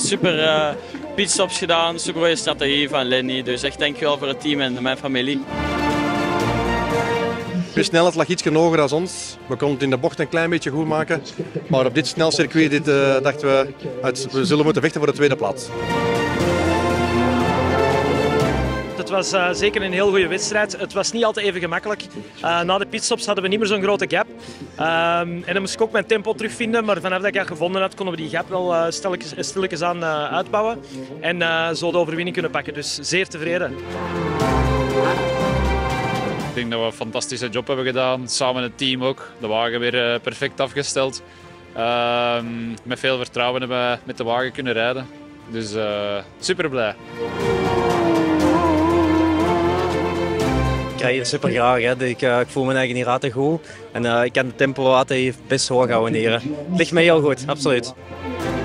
super pitstops gedaan, super goede strategie van Lenny. Dus echt dankjewel voor het team en mijn familie. De snelheid lag iets hoger dan ons. We konden het in de bocht een klein beetje goed maken. Maar op dit snelcircuit dachten we zullen moeten vechten voor de tweede plaats. Het was zeker een heel goede wedstrijd. Het was niet altijd even gemakkelijk. Na de pitstops hadden we niet meer zo'n grote gap. En dan moest ik ook mijn tempo terugvinden. Maar vanaf dat ik dat gevonden had, konden we die gap wel stilletjes aan uitbouwen. En zo de overwinning kunnen pakken. Dus zeer tevreden. Ik denk dat we een fantastische job hebben gedaan. Samen het team ook. De wagen weer perfect afgesteld. Met veel vertrouwen hebben we met de wagen kunnen rijden. Dus super blij. Ik rijd hier super graag. Hè. Ik voel mijn eigen hier altijd goed. En ik kan de tempo altijd best hoog houden hier. Het ligt mij heel goed, absoluut.